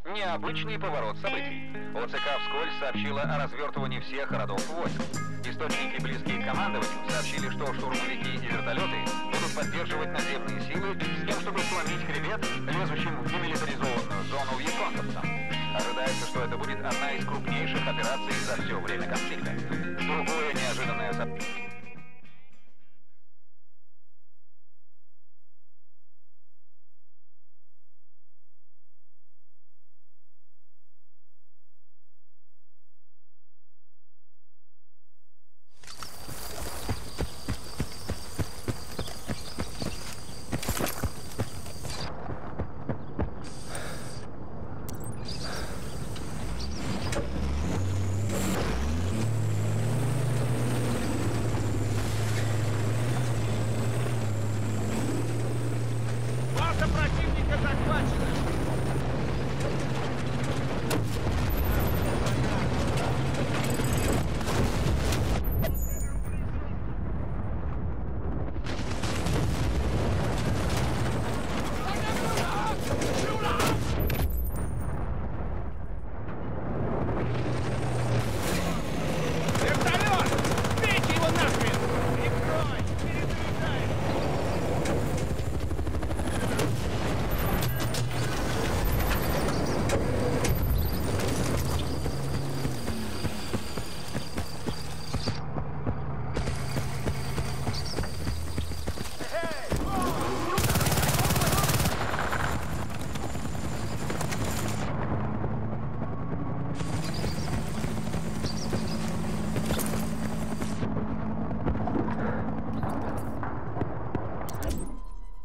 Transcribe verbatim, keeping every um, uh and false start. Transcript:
Необычный поворот событий. ОЦК вскользь сообщила о развертывании всех родов войск. Источники, близкие к командованию, сообщили, что штурмовики и вертолеты будут поддерживать наземные силы с тем, чтобы сломить хребет лезущим в демилитаризованную зону вьетконговцам. Ожидается, что это будет одна из крупнейших операций за все время конфликта. Другое неожиданное событие.